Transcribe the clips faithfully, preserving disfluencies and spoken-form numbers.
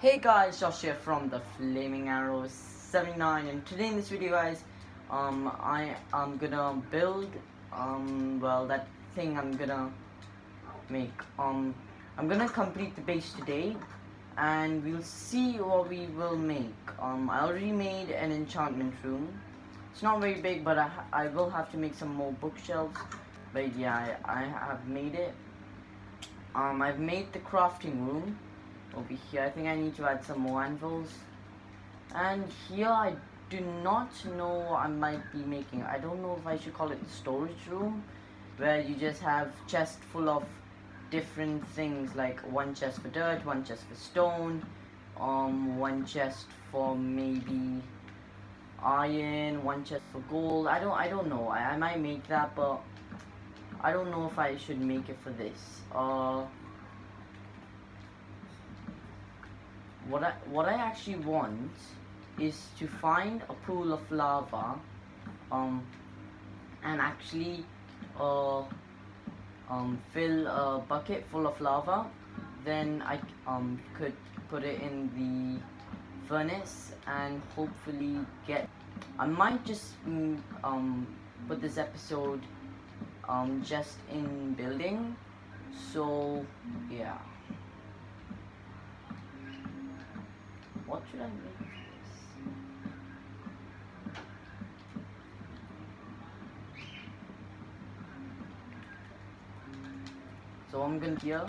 Hey guys, Josh here from the Flaming Arrows seventy-nine, and today in this video guys, um, I am gonna build, um, well that thing I'm gonna make, um, I'm gonna complete the base today, and we'll see what we will make. um, I already made an enchantment room. It's not very big, but I, ha I will have to make some more bookshelves, but yeah, I, I have made it. um, I've made the crafting room over here. I think I need to add some more anvils. And here I do not know what I might be making. I don't know if I should call it the storage room, where you just have chest full of different things, like one chest for dirt, one chest for stone, um, one chest for maybe iron, one chest for gold. I don't I don't know. I, I might make that, but I don't know if I should make it for this. Uh What I what I actually want is to find a pool of lava, um, and actually, uh, um, fill a bucket full of lava. Then I um could put it in the furnace and hopefully get. I might just mm, um put this episode um just in building. So yeah. What should I make this? So I'm gonna here.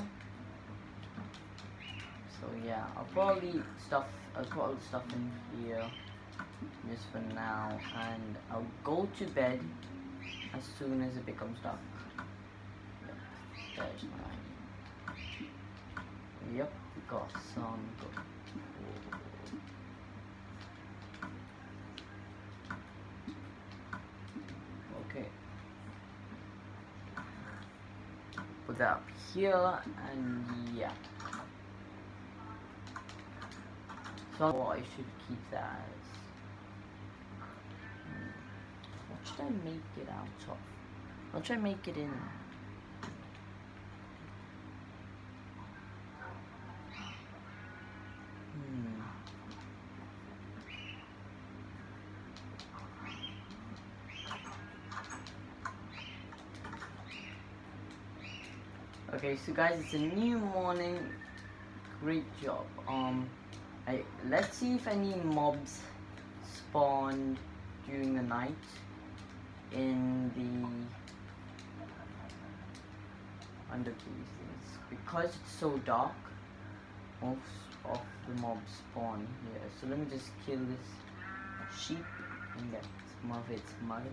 So yeah, I'll probably stuff I'll put all the stuff in here just for now, and I'll go to bed as soon as it becomes dark. Yep, there's mine. Yep, we got some good. Okay, put that up here, and yeah. So I should keep that as. Hmm, what should I make it out of? What should I make it in? Hmm. Okay, so guys, it's a new morning. Great job. Um, I, let's see if any mobs spawned during the night in the under these things. Because it's so dark, most of the mobs spawn here. So let me just kill this sheep and get some of its mud.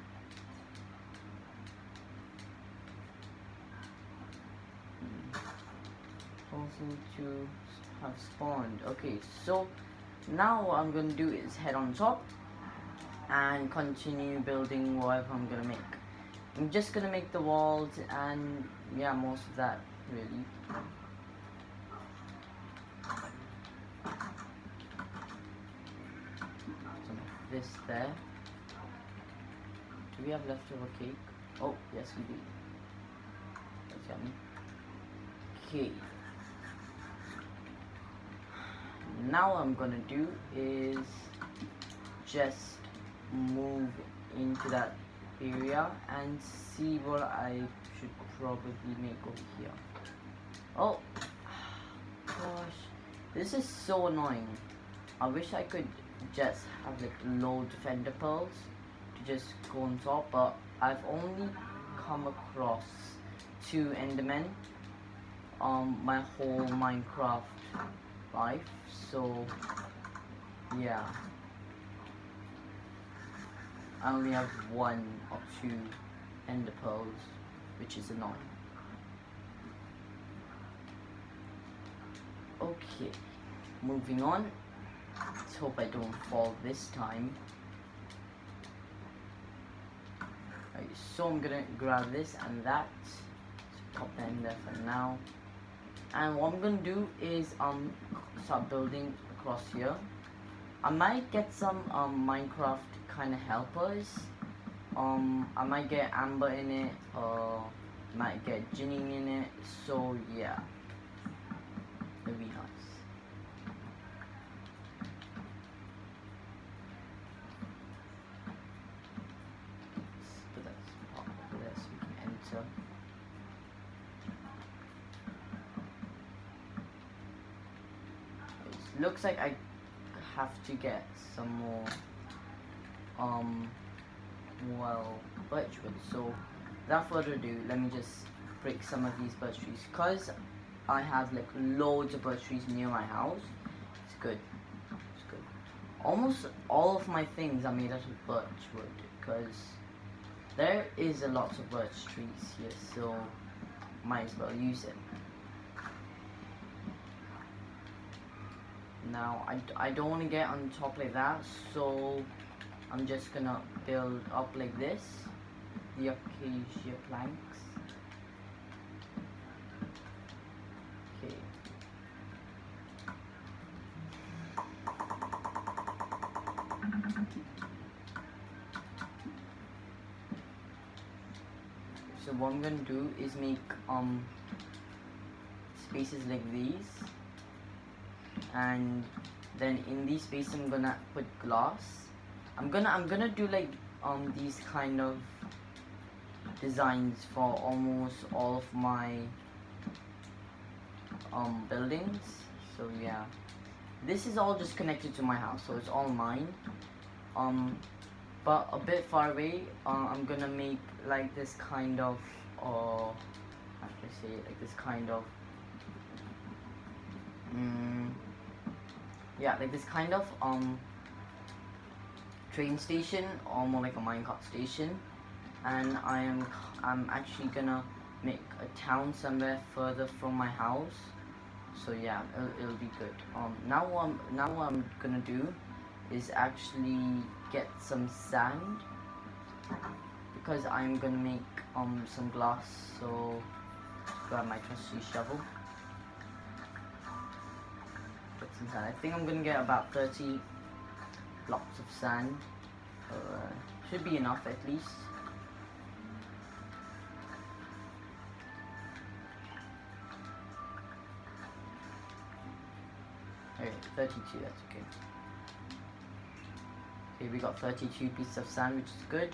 Also to have spawned. Okay, so now what I'm gonna do is head on top and continue building whatever I'm gonna make. I'm just gonna make the walls and yeah, most of that really. Some of this there. Do we have leftover cake? Oh yes, we do. That's yummy. Okay. Now what I'm gonna do is just move into that area and see what I should probably make over here. Oh gosh, this is so annoying. I wish I could just have like loads of ender pearls to just go on top, but I've only come across two endermen um my whole Minecraft life, so yeah, I only have one or two ender pearls, which is annoying. Okay, moving on. Let's hope I don't fall this time. Okay, so I'm gonna grab this and that. Let's pop that in there for now. And what I'm gonna do is um start building across here. I might get some um Minecraft kind of helpers. Um, I might get Amber in it, or might get Ginny in it. So yeah, it'll be nice. looks like I have to get some more um well birch wood. So without further ado, let me just break some of these birch trees, because I have like loads of birch trees near my house. It's good. It's good. Almost all of my things are made out of birch wood, because there is a lot of birch trees here, so might as well use it. Now I, I don't want to get on top like that, so I'm just gonna build up like this, the acacia planks. Okay. So what I'm gonna do is make um spaces like these, and then in these spaces I'm gonna put glass. I'm gonna I'm gonna do like um these kind of designs for almost all of my um buildings. So yeah, this is all just connected to my house, so it's all mine. Um, but a bit far away, uh, I'm gonna make like this kind of uh, how should I say it? Like this kind of um, yeah, like this kind of um. train station, or more like a minecart station, and I am I'm actually gonna make a town somewhere further from my house. So yeah, it'll, it'll be good. Um, now what I'm now what I'm gonna do is actually get some sand, because I'm gonna make um some glass. So grab my trusty shovel. Get some sand. I think I'm gonna get about thirty blocks of sand. Uh, should be enough at least. Okay, thirty-two, that's okay. Okay, we got thirty-two pieces of sand, which is good.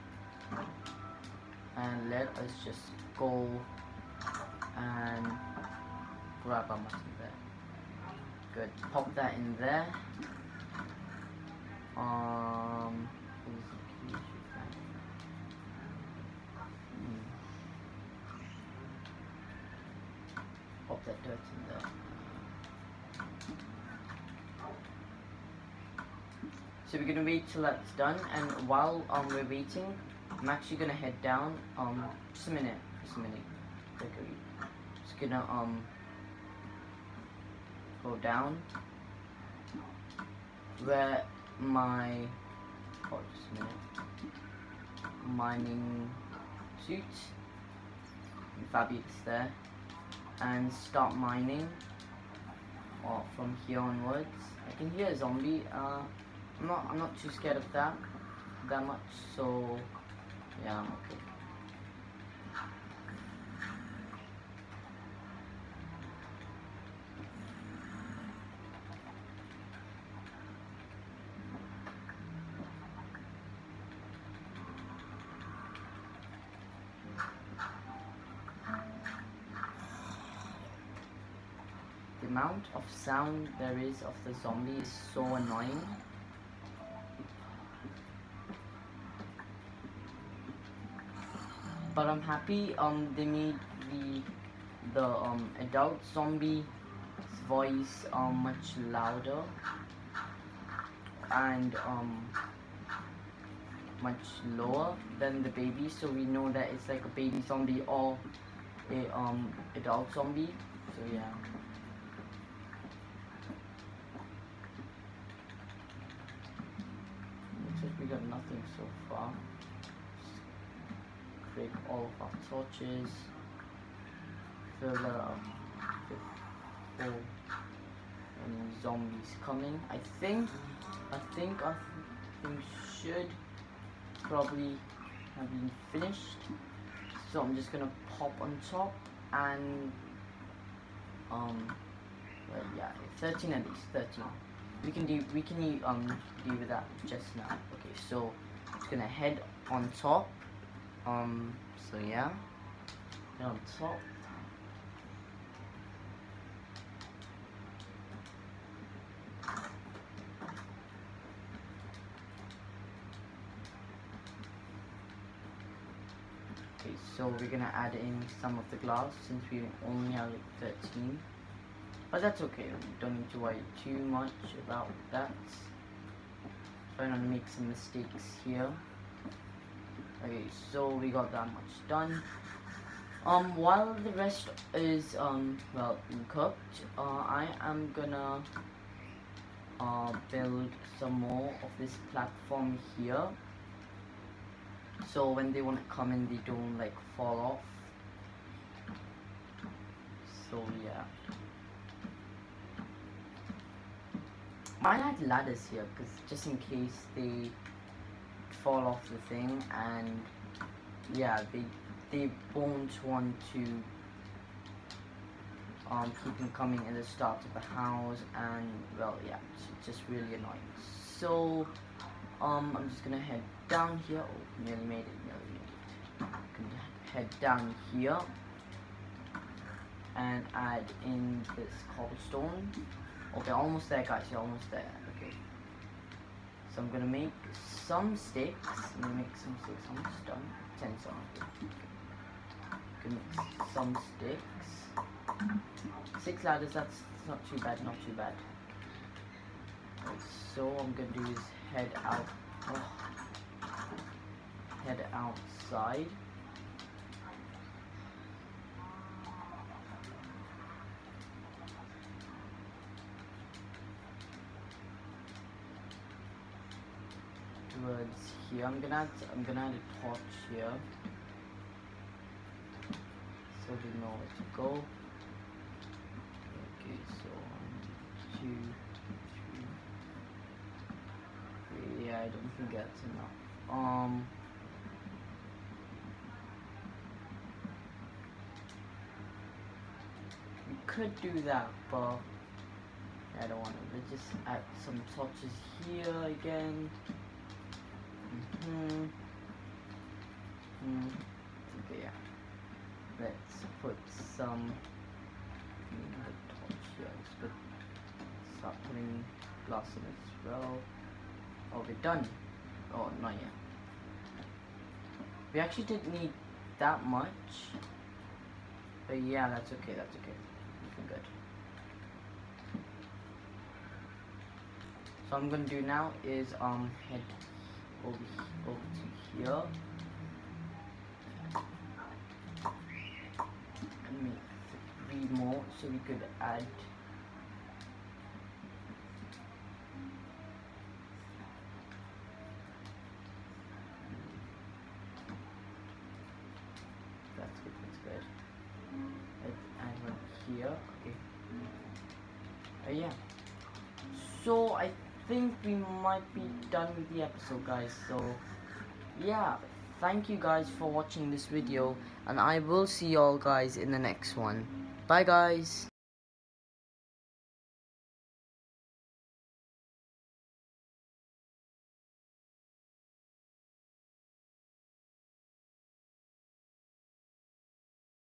And let us just go and grab our mutton there. Good, pop that in there. Um, hmm. Pop that dirt in there. So we're gonna wait till that's done, and while um we're waiting, I'm actually gonna head down. Um, just a minute, just a minute. Okay, just gonna um go down where my oh, just a minute. Mining suit, fabulous there, and start mining. Or from here onwards, I can hear a zombie. Uh, I'm not. I'm not too scared of that that much. So yeah, I'm okay. The amount of sound there is of the zombie is so annoying. But I'm happy um they made the the um adult zombie's voice um much louder and um much lower than the baby, so we know that it's like a baby zombie or a um adult zombie. So yeah. We got nothing so far. Break all of our torches. Fill that up. Before any zombies coming. I think. I think our thing should probably have been finished. So I'm just gonna pop on top and um. Well, yeah, thirteen at least. Thirteen. We can do we can um deal with that just now. Okay, so it's gonna head on top. Um so yeah. Head on top. Okay, so we're gonna add in some of the glass since we only have like thirteen. But that's okay, we don't need to worry too much about that. Trying to make some mistakes here. Okay, so we got that much done. Um, while the rest is, um, well, cooked, uh, I am gonna uh, build some more of this platform here. So when they want to come in, they don't like fall off. So yeah. Might add ladders here, because just in case they fall off the thing, and yeah, they they won't want to um keep them coming in the start of the house, and well, yeah, it's just really annoying. So um I'm just gonna head down here. Oh, nearly made it, nearly made it. I'm gonna head down here and add in this cobblestone. Okay, almost there, guys. You're almost there. Okay. So I'm gonna make some sticks. I'm gonna make some sticks. How much done? Ten some. Gonna make some sticks. Six ladders. That's not too bad. Not too bad. Right, so what I'm gonna do is head out. Oh, head outside. Towards here. I'm gonna add, I'm gonna add a torch here, so we know where to go. Okay, so one, two, three. Yeah, I don't think that's enough. Um. We could do that, but I don't want to. Let's just add some torches here again. Mm-hmm. Mm. Okay, yeah. Let's put some mm, torch here. Let's put, start putting glass in it as well. Oh, we're done. Oh, not yet. We actually didn't need that much. But yeah, that's okay, that's okay. Looking good. So what I'm gonna do now is um head over, over to here and make three more so we could add that's good, that's good. Let's add one here. Okay. Uh, yeah. So I think we might be done with the episode, guys. So yeah, thank you guys for watching this video, and I will see y'all guys in the next one. Bye guys.